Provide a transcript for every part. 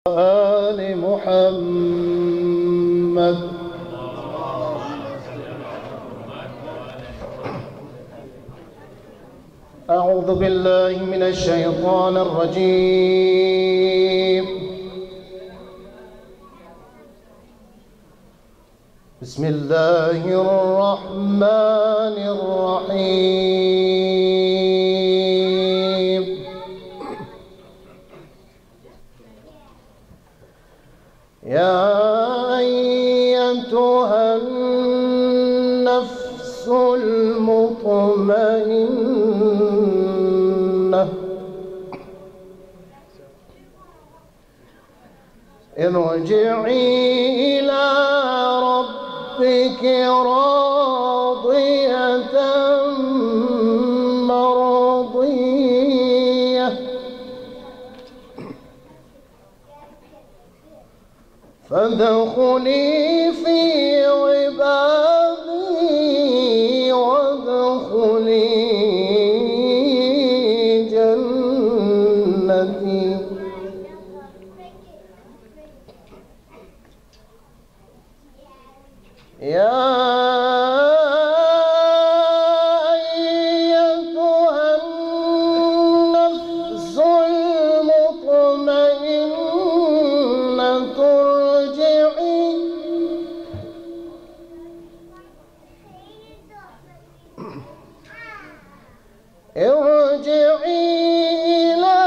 آل محمد. أعوذ بالله من الشيطان الرجيم. بسم الله الرحمن الرحيم. يا أيتها النفس المطمئنة ارجعي إلى ربك راضية مرضية فادخلي في عبادي وادخلي جنتي. يا أيتها النفس المطمئنة ارجعي إلى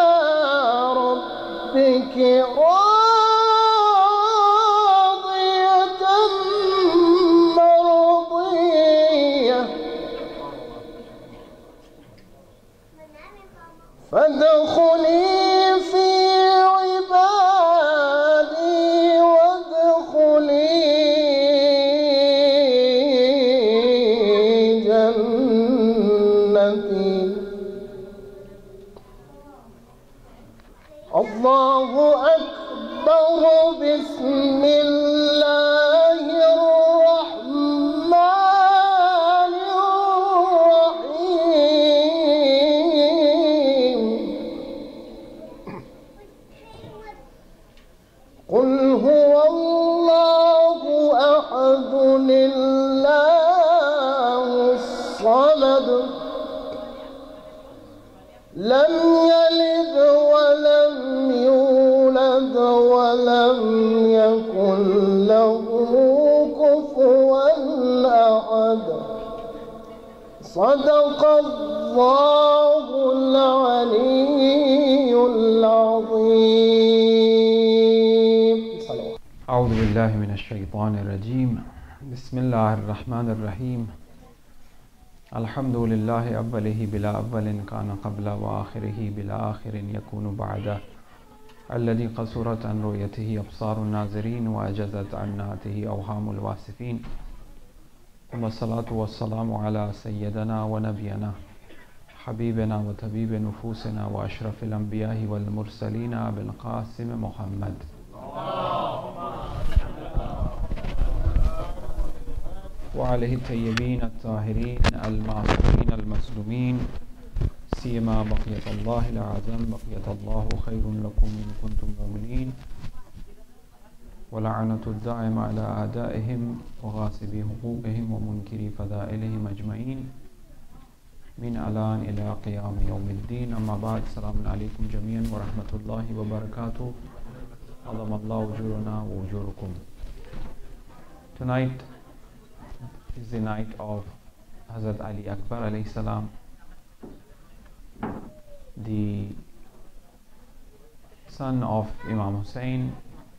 ربك راضية مرضية فادخلي في عبادي وادخلي جنتي. الله أكبر. بسم الله الرحمن الرحيم. قل هو الله أحد الله الصمد لم يلد ولم يولد ولم يكن له كفوا أحد. صدق الله العلي العظيم. أعوذ بالله من الشيطان الرجيم. بسم الله الرحمن الرحيم. الحمد لله أوله بلا أول كان قبل وآخره بلا آخر يكون بعده الذي قصرت عن رؤيته أبصار الناظرين وأجزت عن نعته أوهام الواصفين. ثم الصلاة والسلام على سيدنا ونبينا حبيبنا وطبيب نفوسنا وأشرف الأنبياء والمرسلين أبي القاسم محمد وعليه الطيبين الطاهرين المعصومين المظلومين سيما بقية الله الأعظم. بقية الله خير لكم إن كنتم مؤمنين. ولعنة الدائم على أعدائهم وغاصبي حقوقهم ومنكري فضائلهم أجمعين من الآن إلى قيام يوم الدين. أما بعد. السلام عليكم جميعا ورحمة الله وبركاته. عظم الله أجورنا وأجوركم. Tonight is the night of Hazrat Ali Akbar alayhi salam, the son of Imam Hussein,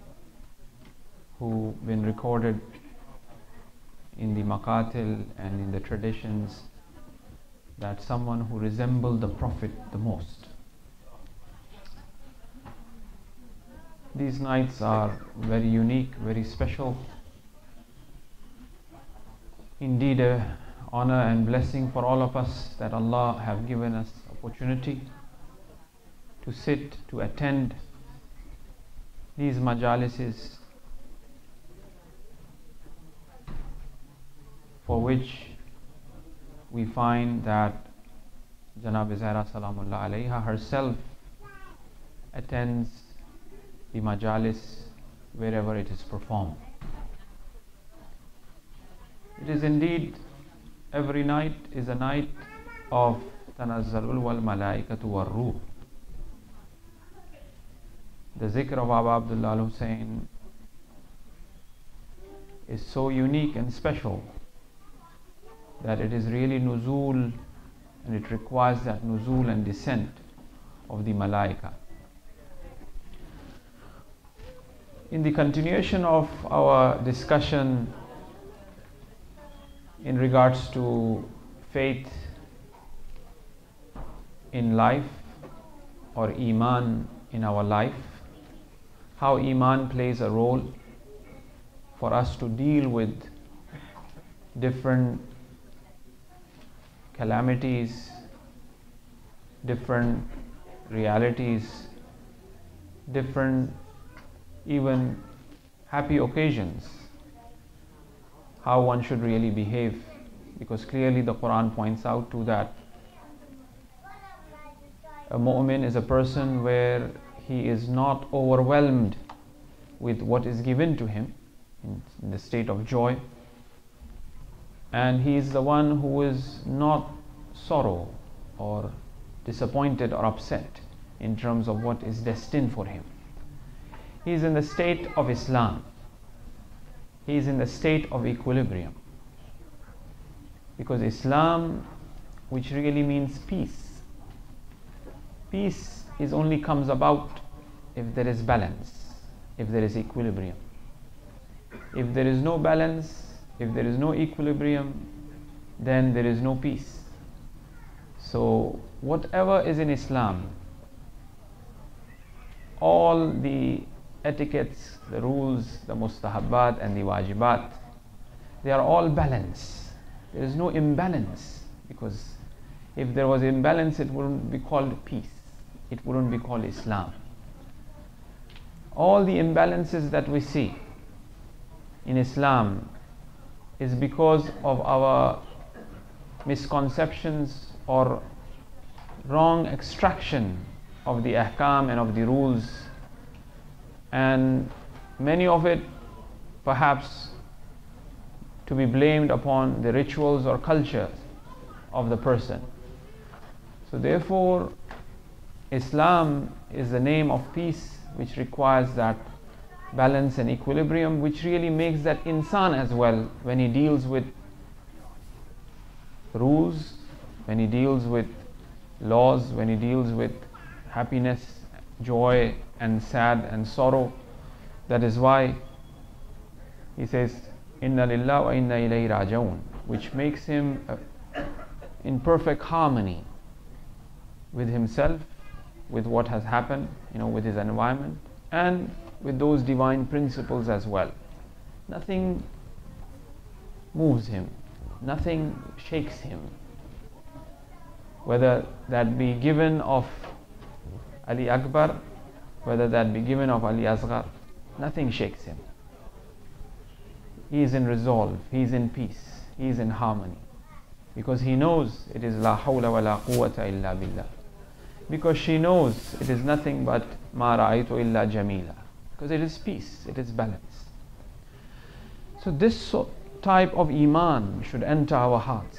who been recorded in the maqatil and in the traditions that someone who resembled the Prophet the most. These nights are very unique, very special. Indeed, a honor and blessing for all of us that Allah have given us opportunity to sit, to attend these majalises, for which we find that Janab Zahra Salamullah Alayha herself attends the majalis, wherever it is performed. It is indeed, every night is a night of Tanazzalul wal Malaikatu wal Ruh. The zikr of Baba Abdullah Al Hussein is so unique and special that it is really nuzul, and it requires that nuzul and descent of the malaika. In the continuation of our discussion in regards to faith in life, or iman in our life, how iman plays a role for us to deal with different calamities, different realities, different even happy occasions, how one should really behave, because clearly the Quran points out to that a mu'min is a person where he is not overwhelmed with what is given to him in the state of joy, and he is the one who is not sorrow or disappointed or upset in terms of what is destined for him. He is in the state of Islam. He is in the state of equilibrium, because Islam, which really means peace, peace is only comes about if there is balance, if there is equilibrium. If there is no balance, if there is no equilibrium, then there is no peace. So whatever is in Islam, all the etiquettes, the rules, the mustahabbat and the wajibat, they are all balanced. There is no imbalance, because if there was imbalance, it wouldn't be called peace, it wouldn't be called Islam. All the imbalances that we see in Islam is because of our misconceptions or wrong extraction of the ahkam and of the rules, and many of it perhaps to be blamed upon the rituals or culture of the person. So therefore, Islam is the name of peace, which requires that balance and equilibrium, which really makes that insan as well, when he deals with rules, when he deals with laws, when he deals with happiness, joy and sad and sorrow. That is why he says inna lillahi wa inna ilayhi raji'un, which makes him in perfect harmony with himself, with what has happened, with his environment, and with those divine principles as well. Nothing moves him, nothing shakes him, whether that be given of Ali Akbar, whether that be given of Ali Asghar, nothing shakes him. He is in resolve, he is in peace, he is in harmony, because he knows it is la hawla wa la quwwata illa billah, because she knows it is nothing but ma ra'aytu illa jamila, because it is peace, it is balance. So this type of iman should enter our hearts.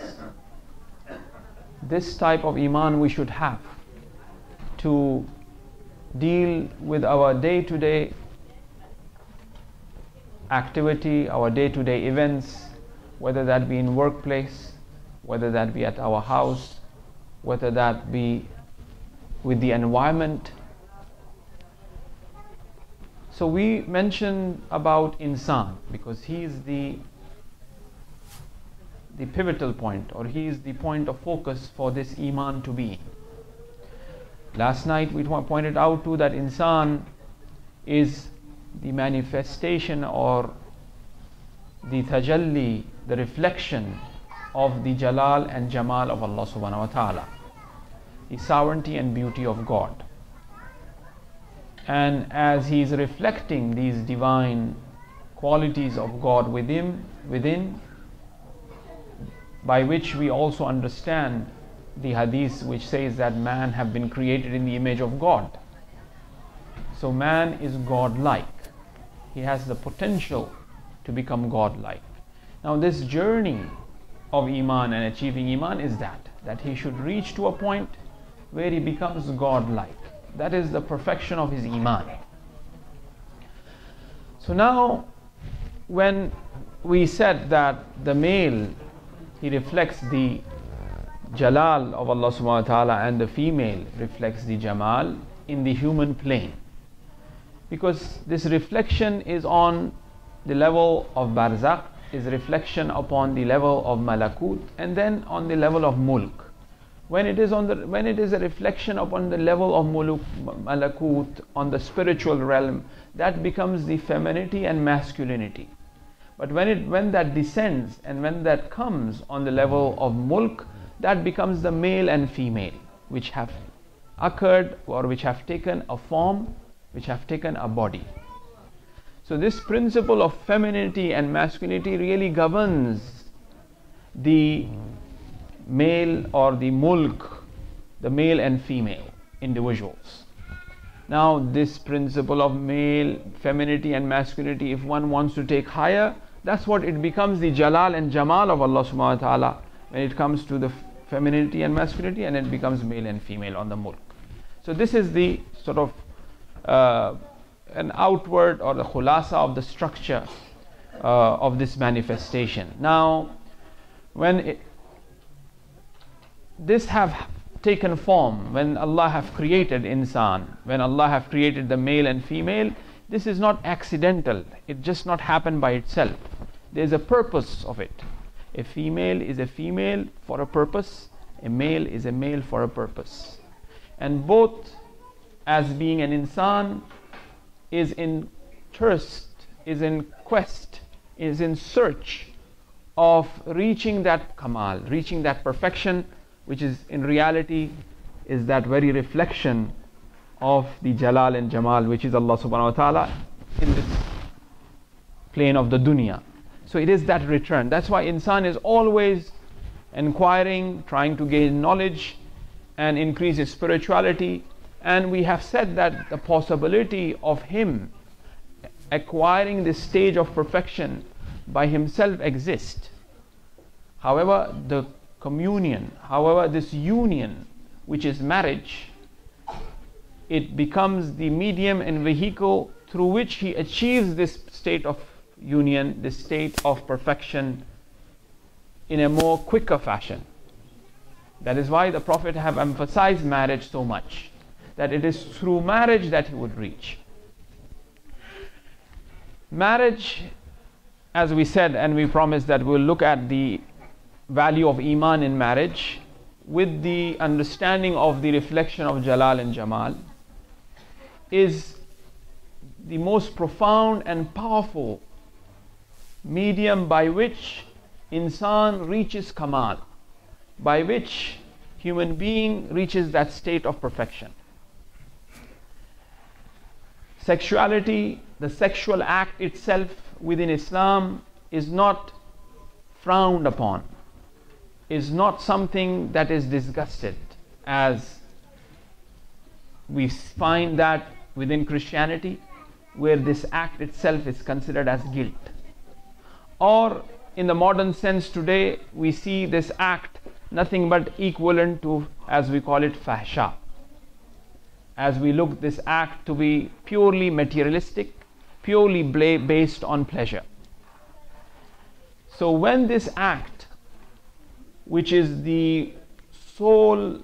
This type of iman we should have to deal with our day-to-day activity, our day-to-day events, whether that be in workplace, whether that be at our house, whether that be with the environment. So we mentioned about insan because he is the pivotal point, or he is the point of focus for this iman to be. Last night we pointed out too that insan is the manifestation or the tajalli, the reflection of the jalal and jamal of Allah subhanahu wa ta'ala, the sovereignty and beauty of God. And as he is reflecting these divine qualities of God within, by which we also understand the hadith which says that man have been created in the image of God. So man is godlike. He has the potential to become godlike. Now this journey of Iman and achieving Iman is that he should reach to a point where he becomes godlike. That is the perfection of his Iman. So now, when we said that the male, he reflects the Jalal of Allah subhanahu wa ta'ala, and the female reflects the Jamal in the human plane. Because this reflection is on the level of Barzakh, is reflection upon the level of Malakut, and then on the level of Mulk. When it is a reflection upon the level of Malakut, on the spiritual realm, that becomes the femininity and masculinity. But when that descends and when that comes on the level of Mulk, that becomes the male and female, which have occurred or which have taken a form, which have taken a body. So this principle of femininity and masculinity really governs the male or the mulk, the male and female individuals. Now this principle of male, femininity and masculinity, if one wants to take higher, that's what it becomes, the Jalal and Jamal of Allah subhanahu wa ta'ala, when it comes to the femininity and masculinity, and it becomes male and female on the mulk. So this is the sort of an outward or the khulasa of the structure of this manifestation. Now when this have taken form, when Allah have created insan, when Allah have created the male and female, this is not accidental. It just not happened by itself. There is a purpose of it. A female is a female for a purpose, a male is a male for a purpose, and both, as being an insan, is in thirst, is in quest, is in search of reaching that kamal, reaching that perfection, which is in reality is that very reflection of the Jalal and Jamal, which is Allah subhanahu wa ta'ala in this plane of the dunya. So it is that return. That's why insan is always inquiring, trying to gain knowledge and increase his spirituality. And we have said that the possibility of him acquiring this stage of perfection by himself exists. However, the communion, however, this union, which is marriage, it becomes the medium and vehicle through which he achieves this state of union, this state of perfection in a more quicker fashion. That is why the Prophet have emphasized marriage so much, that it is through marriage that he would reach. Marriage, as we said, and we promised that we'll look at the value of Iman in marriage with the understanding of the reflection of Jalal and Jamal, is the most profound and powerful medium by which insan reaches kamal, by which human being reaches that state of perfection. Sexuality, the sexual act itself within Islam, is not frowned upon, is not something that is disgusted, as we find that within Christianity, where this act itself is considered as guilt. Or in the modern sense today, we see this act nothing but equivalent to, as we call it, fahsha, as we look this act to be purely materialistic, purely based on pleasure. So when this act, which is the sole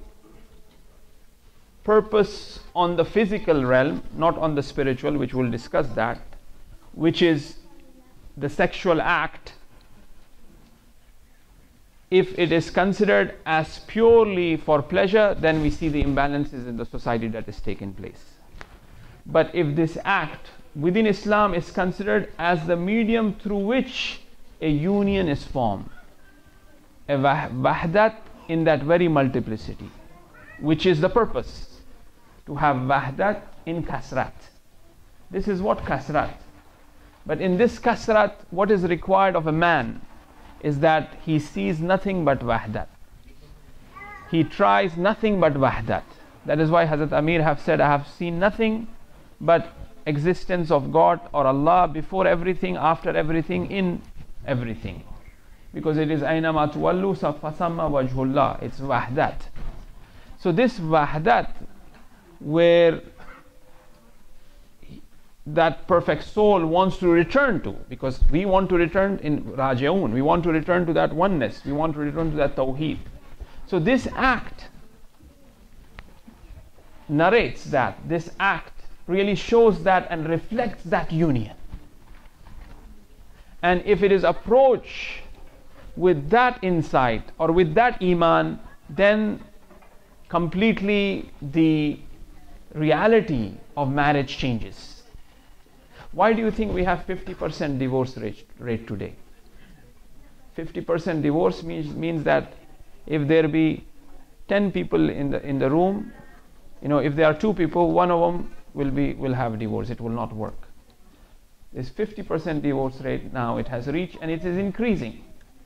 purpose on the physical realm, not on the spiritual, which we'll discuss that, which is the sexual act, if it is considered as purely for pleasure, then we see the imbalances in the society that is taking place. But if this act within Islam is considered as the medium through which a union is formed, a wahdat in that very multiplicity, which is the purpose, to have wahdat in kasrat. This is what kasrat. But in this kasrat, what is required of a man is that he sees nothing but wahdat. He tries nothing but wahdat. That is why Hazrat Amir have said, I have seen nothing but existence of God or Allah before everything, after everything, in everything. Because it is أَيْنَمَا تُوَلُّوا فَثَمَّ وَجْهُ اللَّهِ. It's wahdat. So this wahdat, where that perfect soul wants to return to, because we want to return in Raji'un, we want to return to that oneness, we want to return to that Tawheed. So this act narrates that, this act really shows that and reflects that union. And if it is approached with that insight or with that iman, then completely the reality of marriage changes. Why do you think we have 50% divorce rate today? 50% divorce means that if there be 10 people in the room, if there are 2 people, one of them will have divorce. It will not work. This 50% divorce rate now it has reached, and it is increasing.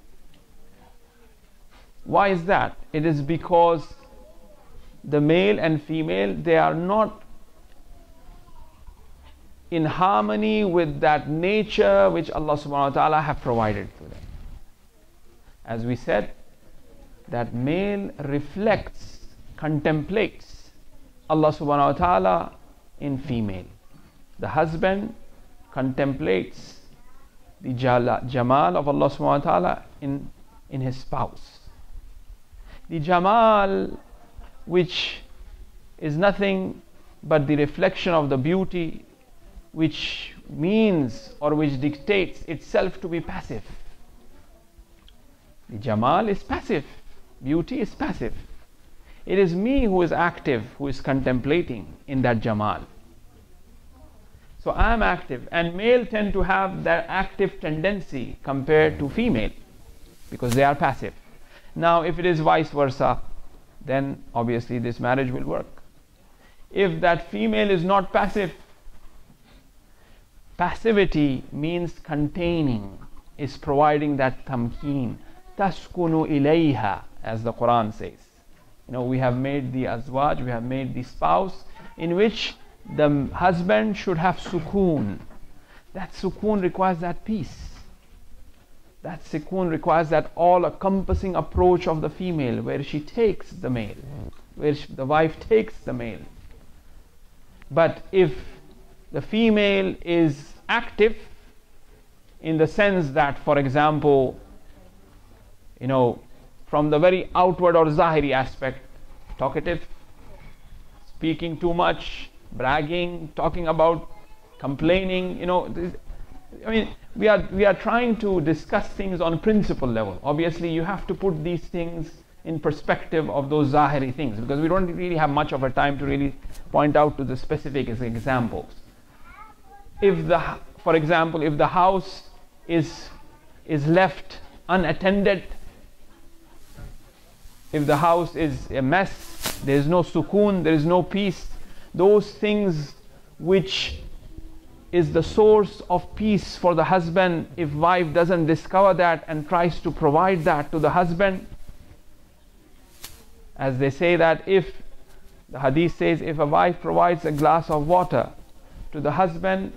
Why is that? It is because the male and female, they are not in harmony with that nature which Allah subhanahu wa ta'ala have provided to them. As we said, that male reflects, contemplates Allah subhanahu wa ta'ala in female. The husband contemplates the jamal of Allah subhanahu wa ta'ala in his spouse. The jamal, which is nothing but the reflection of the beauty, which means or which dictates itself to be passive. The jamal is passive, beauty is passive. It is me who is active, who is contemplating in that jamal. So I am active, and male tend to have that active tendency compared to female because they are passive. Now if it is vice versa, then obviously this marriage will work. If that female is not passive, passivity means containing, is providing that tamkeen, taskunu ilayha, as the Quran says. We have made the azwaj, we have made the spouse in which the husband should have sukoon. That sukoon requires that peace. That sukoon requires that all-encompassing approach of the female, where she takes the male, where the wife takes the male. But if the female is active in the sense that, for example, from the very outward or zahiri aspect, talkative, speaking too much, bragging, talking about, complaining, we are trying to discuss things on principle level. Obviously you have to put these things in perspective of those zahiri things, because we don't really have much of a time to really point out to the specific examples. For example, if the house is left unattended, if the house is a mess, there is no sukoon, there is no peace, those things which is the source of peace for the husband, if wife doesn't discover that and tries to provide that to the husband, as they say that if the hadith says, if a wife provides a glass of water to the husband,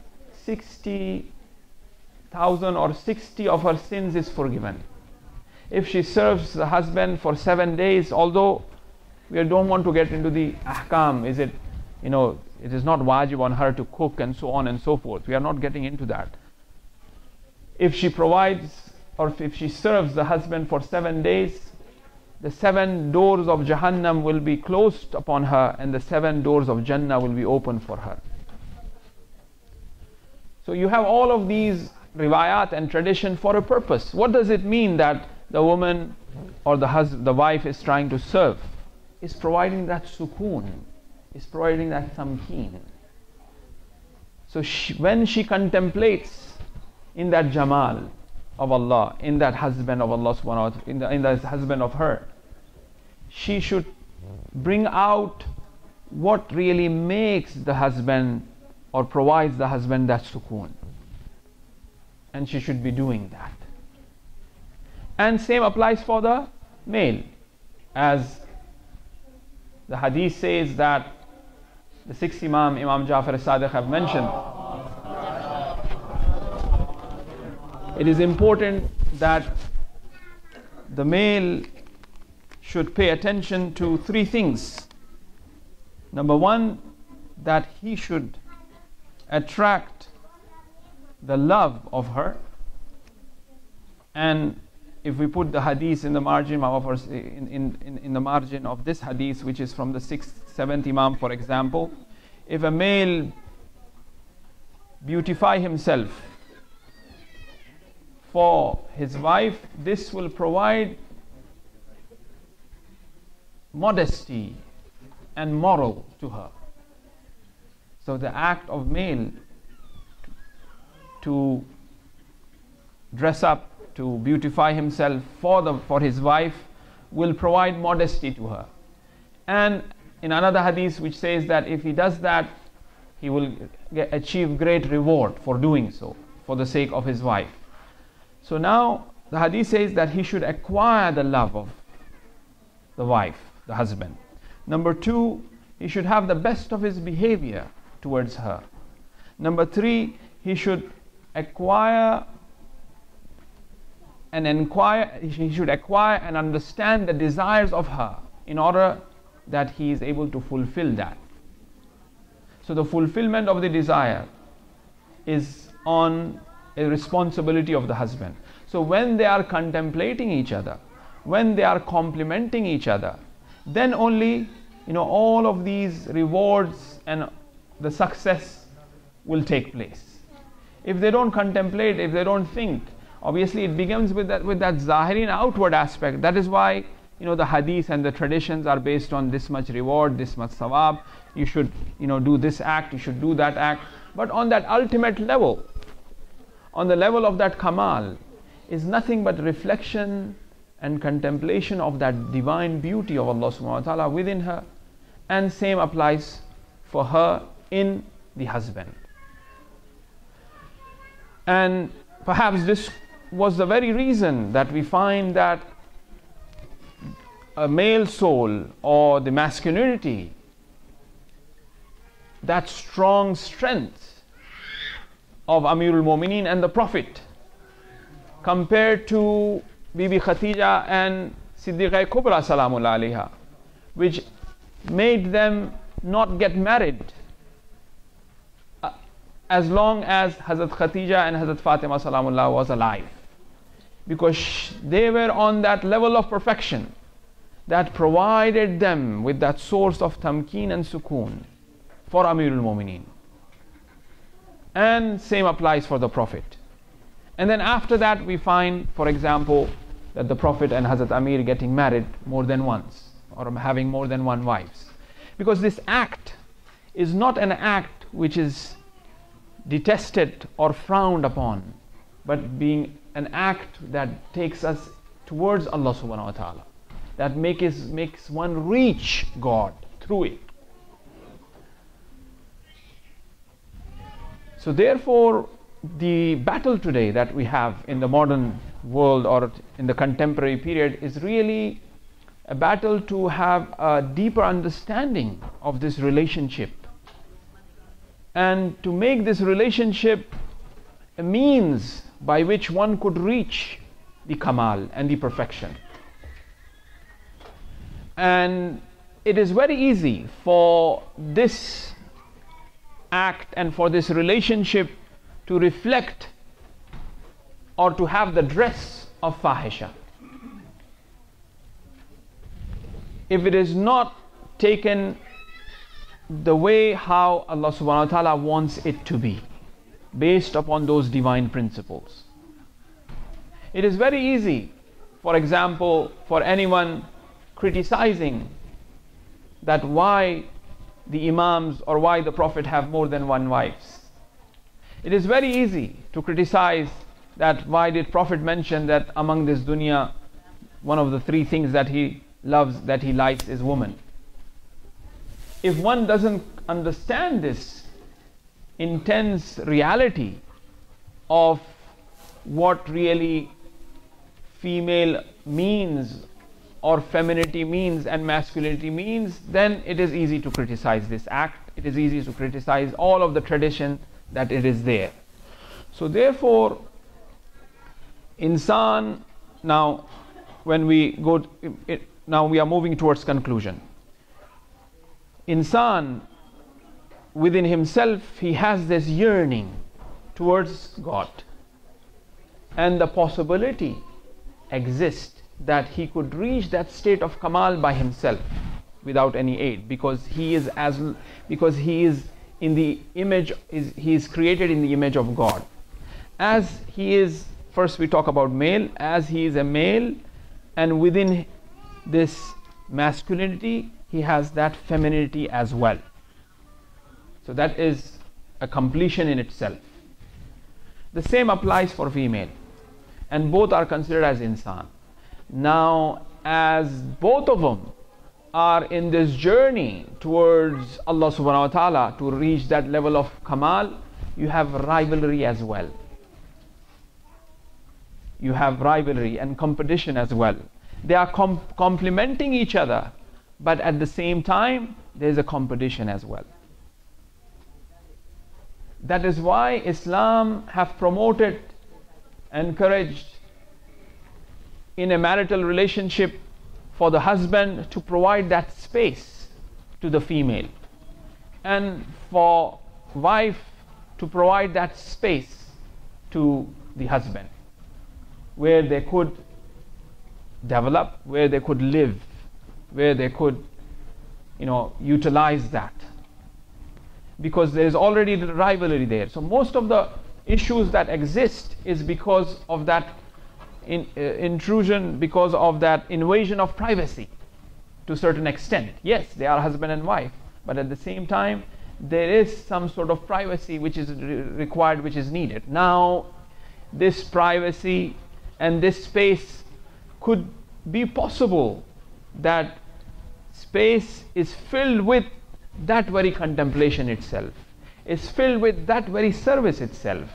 60,000 or 60 of her sins is forgiven. If she serves the husband for 7 days, although we don't want to get into the ahkam, it is not wajib on her to cook and so on and so forth. We are not getting into that. If she provides or if she serves the husband for 7 days, the 7 doors of Jahannam will be closed upon her and the 7 doors of Jannah will be open for her. So you have all of these riwayat and tradition for a purpose. What does it mean that the woman or the wife is trying to serve? Is providing that sukoon, is providing that tamkeen. So when she contemplates in that jamal of Allah, in that husband of Allah subhanahu wa ta'ala, in the husband of her, she should bring out what really makes the husband or provides the husband that sukoon. And she should be doing that. And same applies for the male. As the hadith says that the sixth Imam, Imam Jafar as-Sadiq, have mentioned, it is important that the male should pay attention to three things. Number one, that he should attract the love of her. And if we put the hadith in the margin in the margin of this hadith, which is from the 6th, 7th Imam, for example, if a male beautify himself for his wife, this will provide modesty and moral to her. So the act of male to dress up, to beautify himself for his wife, will provide modesty to her. And in another hadith which says that if he does that, he will achieve great reward for doing so, for the sake of his wife. So now the hadith says that he should acquire the love of the wife, the husband. Number two, he should have the best of his behavior towards her. Number three, he should acquire and understand the desires of her in order that he is able to fulfill that. So the fulfillment of the desire is on a responsibility of the husband. So when they are contemplating each other, when they are complementing each other, then only all of these rewards and the success will take place. If they don't contemplate, if they don't think, obviously it begins with that zahiri and outward aspect. That is why the hadith and the traditions are based on this much reward, this much sawab. You should do this act, you should do that act. But on that ultimate level, on the level of that kamal, is nothing but reflection and contemplation of that divine beauty of Allah subhanahu wa ta'ala within her. And same applies for her in the husband. And perhaps this was the very reason that we find that a male soul, or the masculinity, that strong strength of Amirul Mu'mineen and the Prophet, compared to Bibi Khatija and Siddiqa Kubra Salamullah Alaiha, which made them not get married as long as Hazrat Khatija and Hazrat Fatima Salamullah was alive, because they were on that level of perfection that provided them with that source of tamkeen and sukoon for Amirul Mu'mineen. And same applies for the Prophet. And then after that we find, for example, that the Prophet and Hazrat Amir getting married more than once, or having more than one wives. Because this act is not an act which is detested or frowned upon, but being an act that takes us towards Allah subhanahu wa ta'ala, that makes one reach God through it. So therefore, the battle today that we have in the modern world or in the contemporary period is really a battle to have a deeper understanding of this relationship, and to make this relationship a means by which one could reach the kamal and the perfection. And it is very easy for this act and for this relationship to reflect or to have the dress of fahisha, if it is not taken the way how Allah subhanahu wa ta'ala wants it to be, based upon those divine principles. It is very easy, for example, for anyone criticizing that why the Imams or why the Prophet have more than one wives. It is very easy to criticize that why did Prophet mention that among this dunya, one of the three things that he loves, that he likes, is woman. If one doesn't understand this intense reality of what really female means, or femininity means, and masculinity means, then it is easy to criticize this act it is easy to criticize all of the tradition that it is there. So therefore, insan, now when we go, now we are moving towards conclusion. Insan, within himself, he has this yearning towards God, and the possibility exists that he could reach that state of kamal by himself without any aid, because he is in the image, he is created in the image of God. As he is, first we talk about male, as he is a male, and within this masculinity he has that femininity as well. So that is a completion in itself. The same applies for female, and both are considered as insan. Now, as both of them are in this journey towards Allah subhanahu wa ta'ala to reach that level of kamal, you have rivalry as well. You have rivalry and competition as well. They are complementing each other, but at the same time there is a competition as well. That is why Islam have promoted, encouraged in a marital relationship for the husband to provide that space to the female, and for wife to provide that space to the husband, where they could develop, where they could live, where they could, utilize that. Because there is already the rivalry there. So most of the issues that exist is because of that intrusion, because of that invasion of privacy to a certain extent. Yes, they are husband and wife, but at the same time there is some sort of privacy which is required, which is needed. Now this privacy and this space could be possible, that space is filled with that very contemplation itself, is filled with that very service itself,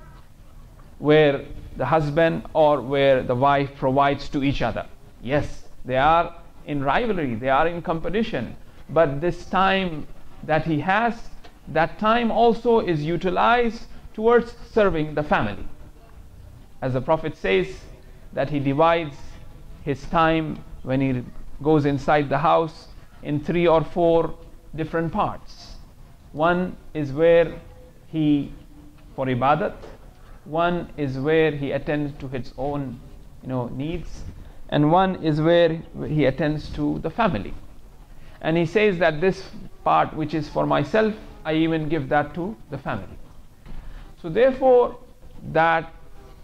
where the husband or where the wife provides to each other. Yes, they are in rivalry, they are in competition, but this time that he has, that time also is utilized towards serving the family. As the Prophet says that he divides his time when he goes inside the house in 3 or 4 different parts. One is where he, for ibadat, one is where he attends to his own needs, and one is where he attends to the family. And he says that this part which is for myself, I even give that to the family. So therefore, that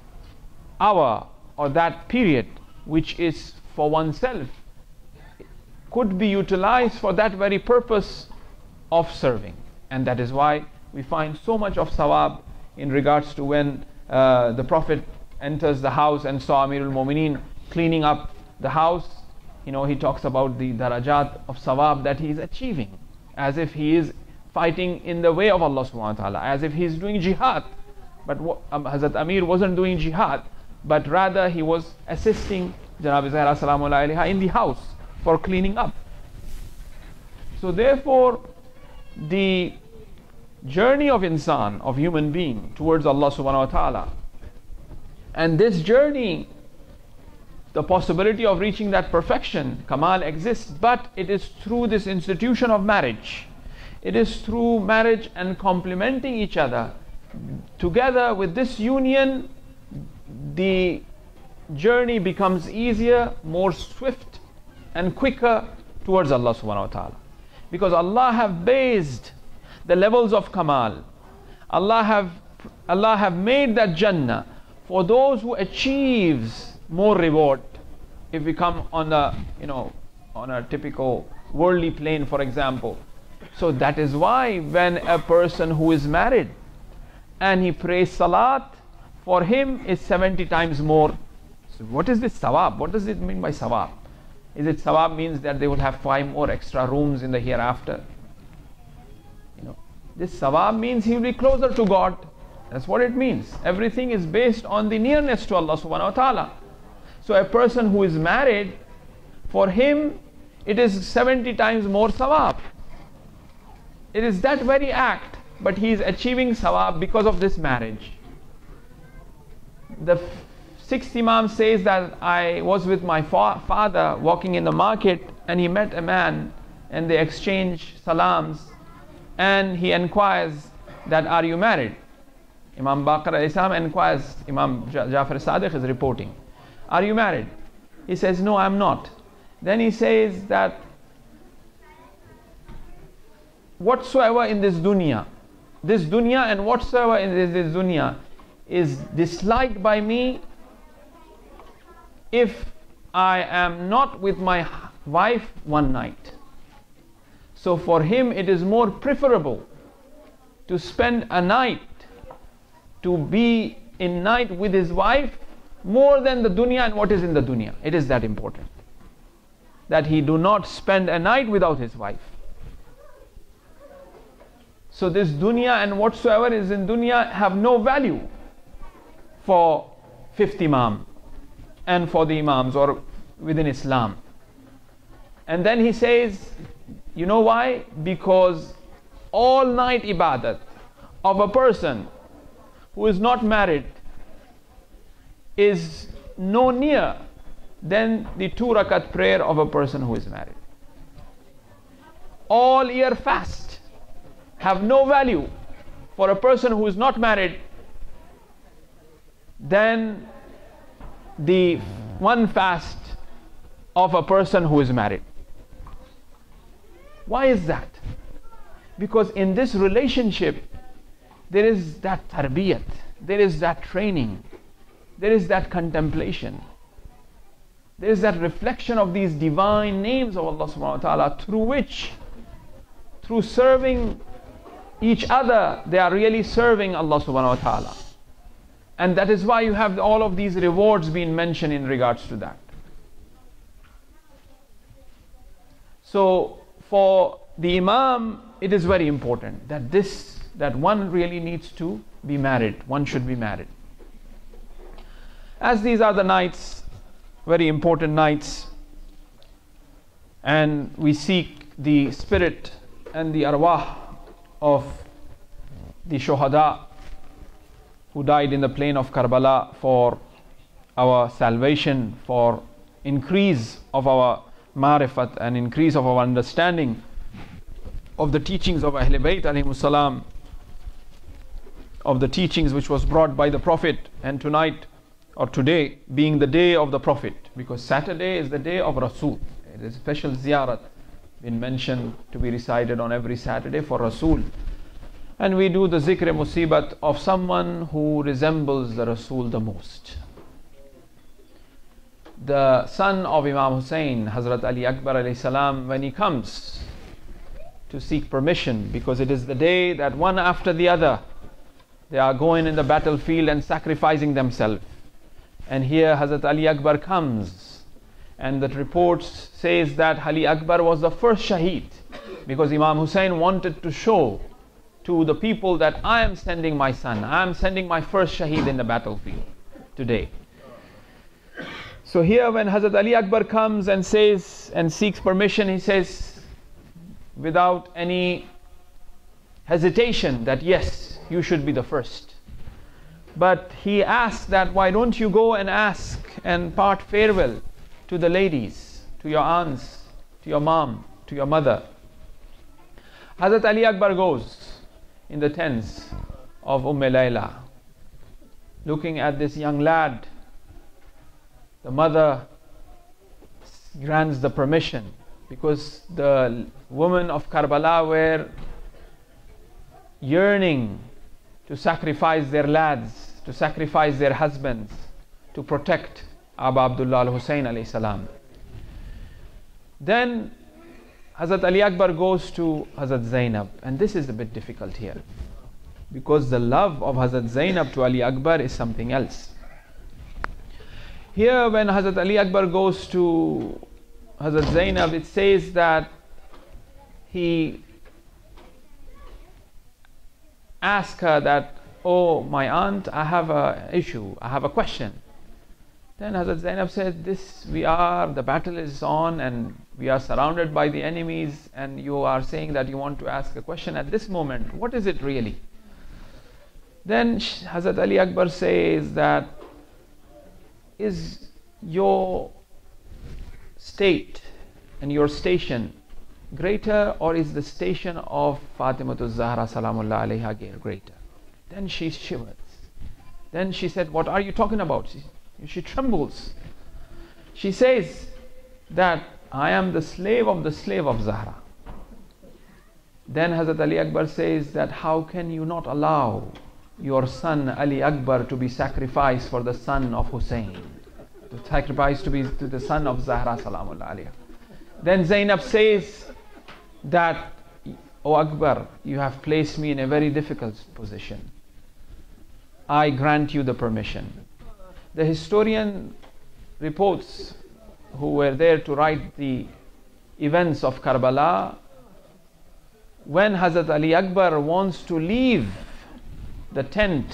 hour or that period which is for oneself could be utilized for that very purpose of serving. And that is why we find so much of sawab in regards to when the Prophet enters the house and saw Amirul Mu'mineen cleaning up the house. He talks about the darajat of sawab that he is achieving, as if he is fighting in the way of Allah subhanahu wa ta'ala, as if he is doing jihad. But Hazrat Amir wasn't doing jihad, but rather he was assisting Janab Zahra Salamu alayha in the house for cleaning up. So therefore, the journey of insan, of human being, towards Allah subhanahu wa ta'ala, and this journey, the possibility of reaching that perfection, kamal, exists, but it is through this institution of marriage. It is through marriage and complementing each other. Together with this union, the journey becomes easier, more swift and quicker towards Allah subhanahu wa ta'ala. Because Allah have based the levels of kamal. Allah have made that Jannah for those who achieves more reward. If we come on a typical worldly plane, for example. So that is why when a person who is married and he prays salat, for him is 70 times more. So what is this sawab? What does it mean by sawab? Is it sawab means that they will have 5 more extra rooms in the hereafter? This sawab means he will be closer to God. That's what it means. Everything is based on the nearness to Allah subhanahu wa ta'ala. So a person who is married, for him it is 70 times more sawab. it is that very act, but he is achieving sawab because of this marriage. The sixth Imam says that I was with my father walking in the market, and he met a man and they exchange salams, and he inquires that, are you married? Imam Baqir alayhi salam inquires, Imam Jafar Sadiq is reporting, are you married? He says, no, I'm not. Then he says that whatsoever in this dunya and whatsoever in this dunya is disliked by me, if I am not with my wife one night. So for him it is more preferable to spend a night, to be in night with his wife, more than the dunya and what is in the dunya. It is that important that he do not spend a night without his wife. So this dunya and whatsoever is in dunya have no value for fifth Imam and for the Imams or within Islam. And then he says, you know why? Because all night ibadat of a person who is not married is no near than the 2 rakat prayer of a person who is married. All year fast have no value for a person who is not married than the one fast of a person who is married. Why is that? Because in this relationship there is that tarbiyat, there is that training, there is that contemplation, there is that reflection of these divine names of Allah subhanahu wa ta'ala, through which, through serving each other, they are really serving Allah subhanahu wa ta'ala. And that is why you have all of these rewards being mentioned in regards to that. So for the Imam, it is very important that one really needs to be married. One should be married. As these are the nights, very important nights, and we seek the spirit and the arwah of the shuhada who died in the plain of Karbala for our salvation, for increase of our ma'rifat and increase of our understanding of the teachings of Ahlul Bayt alayhimus salam, of the teachings which was brought by the Prophet. And tonight or today being the day of the Prophet, because Saturday is the day of Rasul. It is a special ziyarat been mentioned to be recited on every Saturday for Rasul. And we do the zikr musibat of someone who resembles the Rasul the most. The son of Imam Hussain, Hazrat Ali Akbar alayhi salam, when he comes to seek permission, because it is the day that one after the other they are going in the battlefield and sacrificing themselves. And here Hazrat Ali Akbar comes, and that report says that Ali Akbar was the first shaheed, because Imam Hussain wanted to show to the people that I am sending my son, I am sending my first shaheed in the battlefield today. So here when Hazrat Ali Akbar comes and says and seeks permission, he says without any hesitation that yes, you should be the first. But he asks that, why don't you go and ask and part farewell to the ladies, to your aunts, to your mom, to your mother. Hazrat Ali Akbar goes in the tents of Layla, looking at this young lad. The mother grants the permission, because the women of Karbala were yearning to sacrifice their lads, to sacrifice their husbands, to protect Aba Abdullah al-Hussein alayhi salam. Then Hazrat Ali Akbar goes to Hazrat Zainab, and this is a bit difficult here, because the love of Hazrat Zainab to Ali Akbar is something else. Here when Hazrat Ali Akbar goes to Hazrat Zainab, it says that he asked her that, oh my aunt, I have an issue, I have a question. Then Hazrat Zainab said, the battle is on and we are surrounded by the enemies, and you are saying that you want to ask a question at this moment. What is it really? Then Hazrat Ali Akbar says that, is your state and your station greater, or is the station of Fatimatul Zahra Salamullah alayha greater? Then she shivers. Then she said, what are you talking about? She trembles. She says that I am the slave of Zahra. Then Hazrat Ali Akbar says that, how can you not allow your son Ali Akbar to be sacrificed for the son of Hussein, to sacrifice to the son of Zahra Salamullah alayha? Then Zainab says that, O Akbar, you have placed me in a very difficult position. I grant you the permission. The historian reports, who were there to write the events of Karbala, when Hazrat Ali Akbar wants to leave the tent,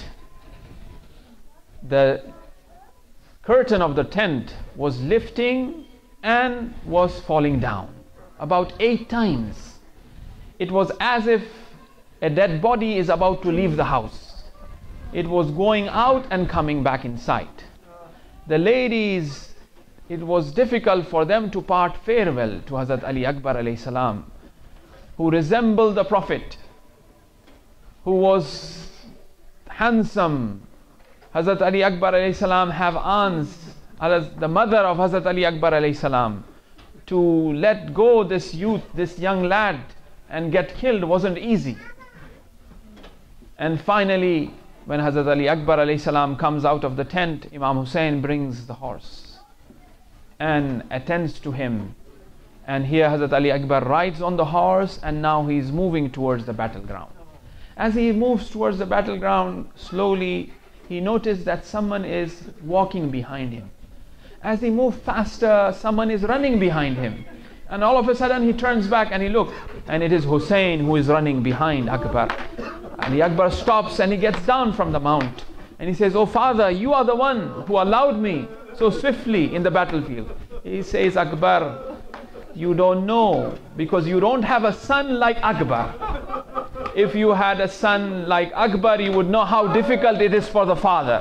the curtain of the tent was lifting and was falling down about 8 times. It was as if a dead body is about to leave the house. It was going out and coming back inside. The ladies, it was difficult for them to part farewell to Hazrat Ali Akbar alayhi salam, who resembled the Prophet, who was handsome. Hazrat Ali Akbar alayhi salam have aunts, the mother of Hazrat Ali Akbar alayhi salam. To let go this youth, this young lad, and get killed wasn't easy. And finally, when Hazrat Ali Akbar alayhi salam comes out of the tent, Imam Hussein brings the horse and attends to him. And here Hazrat Ali Akbar rides on the horse, and now he is moving towards the battleground. As he moves towards the battleground, slowly he noticed that someone is walking behind him. As he moved faster, someone is running behind him. And all of a sudden he turns back and he looks, and it is Hussein who is running behind Akbar. Ali Akbar stops and he gets down from the mount. And he says, "Oh father, you are the one who allowed me so swiftly in the battlefield." He says, "Akbar, you don't know, because you don't have a son like Akbar. If you had a son like Akbar, you would know how difficult it is for the father."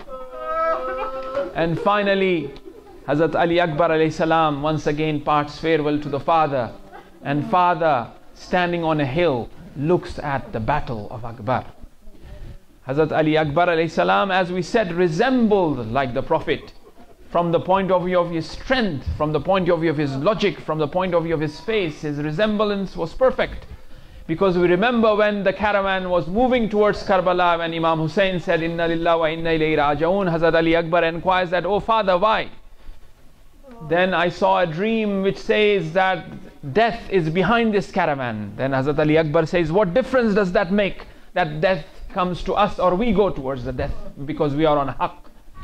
And finally, Hazrat Ali Akbar alayhi salam once again parts farewell to the father. And father, standing on a hill, looks at the battle of Akbar. Hazrat Ali Akbar alayhi salam, as we said, resembled like the Prophet from the point of view of his strength, from the point of view of his logic, from the point of view of his face. His resemblance was perfect. Because we remember when the caravan was moving towards Karbala, when Imam Hussein said, "Inna lillahi wa inna ilayhi raji'un," Hazrat Ali Akbar inquires that, "Oh father, why?" Then I saw a dream which says that death is behind this caravan. Then Hazrat Ali Akbar says, "What difference does that make, that death comes to us or we go towards the death, because we are on haqq?"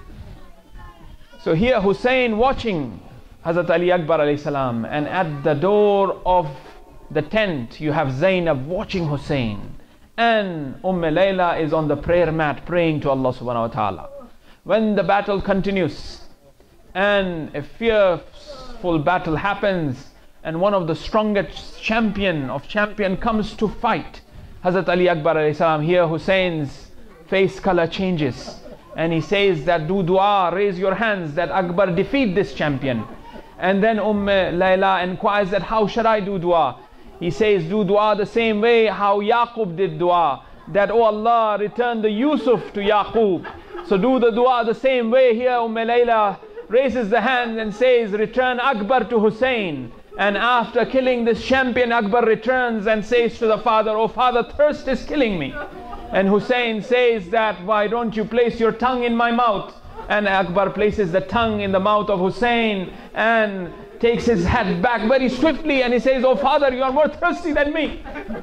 So here Hussein watching Hazrat Ali Akbar alayhi salam, and at the door of the tent you have Zainab watching Hussein, and Layla is on the prayer mat praying to Allah subhanahu wa ta'ala. When the battle continues and a fearful battle happens, and one of the strongest champion comes to fight Hazrat Ali Akbar alayhi salam, here Hussein's face color changes, and he says that, "Do dua, raise your hands that Akbar defeat this champion." And then Layla inquires that, "How should I do dua?" He says, "Do dua the same way how Yaqub did dua, that, oh Allah, return the Yusuf to Yaqub." So do the dua the same way. Here Layla raises the hand and says, "Return Akbar to Hussein." And after killing this champion, Akbar returns and says to the father, "Oh father, thirst is killing me." And Hussein says that, "Why don't you place your tongue in my mouth?" And Akbar places the tongue in the mouth of Hussein and takes his head back very swiftly, and he says, "Oh father, you are more thirsty than me.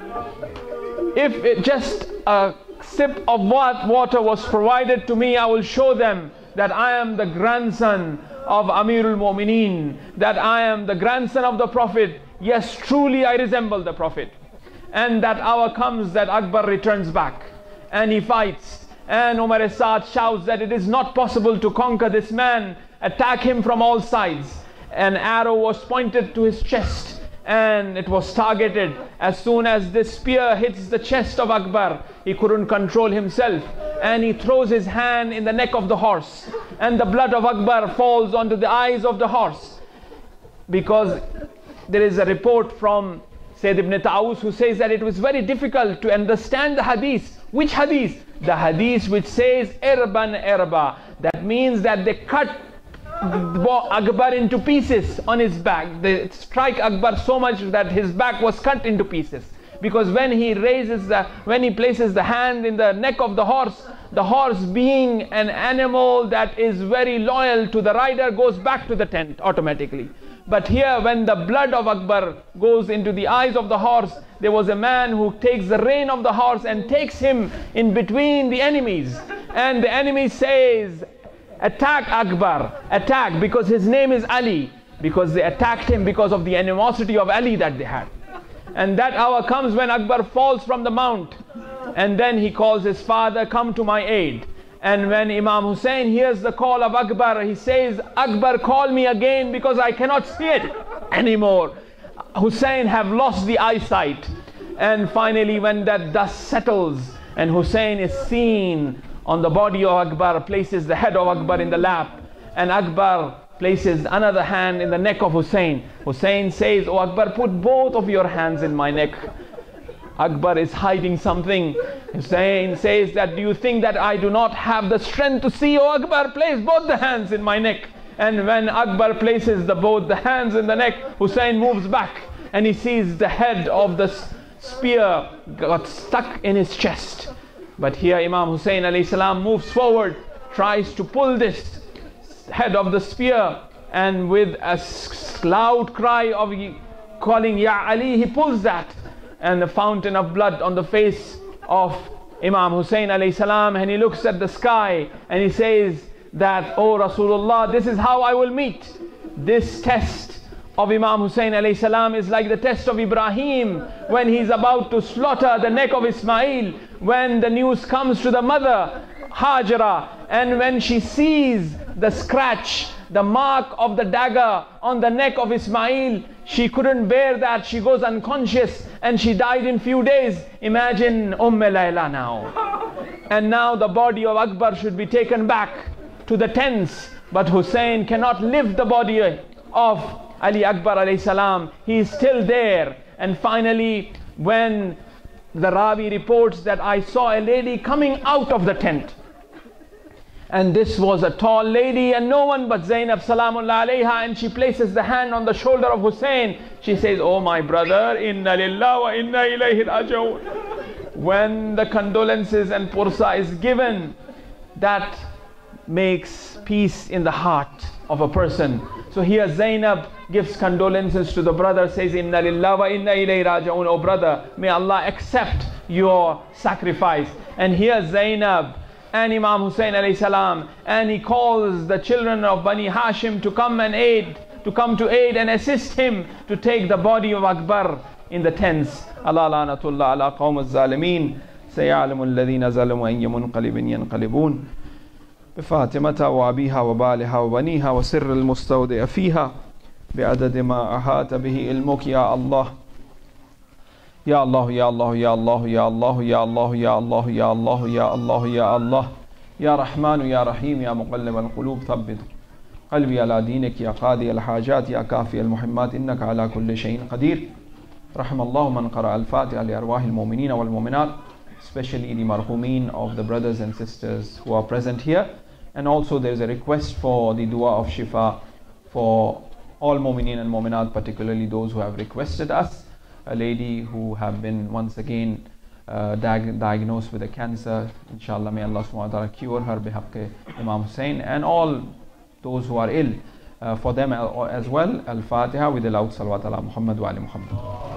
If just a sip of water was provided to me, I will show them that I am the grandson of Amirul Mu'mineen, that I am the grandson of the Prophet. Yes, truly I resemble the Prophet." And that hour comes that Akbar returns back and he fights. And Umar as-Sa'd shouts that it is not possible to conquer this man. Attack him from all sides. An arrow was pointed to his chest and it was targeted. As soon as this spear hits the chest of Akbar, he couldn't control himself and he throws his hand in the neck of the horse, and the blood of Akbar falls onto the eyes of the horse. Because there is a report from Sayyid ibn Ta'us who says that it was very difficult to understand the hadith. Which hadith? The hadith which says Irban Irba. That means that they cut Akbar into pieces on his back. They strike Akbar so much that his back was cut into pieces. Because when he places the hand in the neck of the horse being an animal that is very loyal to the rider, goes back to the tent automatically. But here, when the blood of Akbar goes into the eyes of the horse, there was a man who takes the rein of the horse and takes him in between the enemies. And the enemy says, attack Akbar, attack, because his name is Ali. Because they attacked him because of the animosity of Ali that they had. And that hour comes when Akbar falls from the mount. And then he calls his father, come to my aid. And when Imam Hussein hears the call of Akbar, he says, Akbar, call me again because I cannot see it anymore. Hussein have lost the eyesight. And finally, when that dust settles and Hussein is seen on the body of Akbar, places the head of Akbar in the lap, and Akbar places another hand in the neck of Hussein. Hussein says, oh Akbar, put both of your hands in my neck. Akbar is hiding something. Hussein says that, do you think that I do not have the strength to see? Oh Akbar, place both the hands in my neck. And when Akbar places both the hands in the neck, Hussein moves back and he sees the head of the spear got stuck in his chest. But here Imam Hussein alayhi salam moves forward, tries to pull this head of the spear, and with a loud cry of calling Ya Ali, he pulls that, and the fountain of blood on the face of Imam Hussein alayhi salam, and he looks at the sky and he says that, oh Rasulullah, this is how I will meet. This test of Imam Hussein alayhi salam is like the test of Ibrahim when he's about to slaughter the neck of Ismail. When the news comes to the mother Hajra, and when she sees the scratch, the mark of the dagger on the neck of Ismail, she couldn't bear that. She goes unconscious and she died in few days. Imagine Layla now. And now the body of Akbar should be taken back to the tents, but Hussein cannot lift the body of Ali Akbar alayhi salam. He is still there. And finally, when the Rawi reports that I saw a lady coming out of the tent, and this was a tall lady and no one but Zainab Salamullah alayha, and she places the hand on the shoulder of Hussein. She says, oh my brother, inna lillah wa inna ilayhi raji'un. When the condolences and pursa is given, that makes peace in the heart of a person. So here Zainab gives condolences to the brother, says, inna lillah wa inna ilayhi raji'un. Oh brother, may Allah accept your sacrifice. And here Zainab and Imam Hussein alayhi salam, and he calls the children of Bani Hashim to come to aid and assist him to take the body of Akbar in the tents. Allah lanatullah ala qawm al-zalimin, sayalamu alladhina zalamu an yamunqalibin yanqalibun بفاطمة وأبيها وبالها وبنيها وسر المستودع فيها بعدد ما أحاط به علمك يا الله يا الله يا الله يا الله يا الله يا الله يا الله يا الله يا الله يا الله يا رحمن يا رحيم يا مقلب القلوب ثبت قلبي على دينك يا قاضي الحاجات يا كافي المهمات إنك على كل شيء قدير رحم الله من قرأ الفاتحة لأرواح المؤمنين والمؤمنات, especially the marhumin of the brothers and sisters who are present here. And also there is a request for the dua of shifa for all mu'minin and mu'minat, particularly those who have requested us. A lady who have been once again diagnosed with a cancer. Inshallah, may Allah subhanahu wa ta'ala cure her bihaqqi Imam Hussein and all those who are ill. For them as well, Al-Fatiha with the loud salawat ala Muhammad wa ali Muhammad.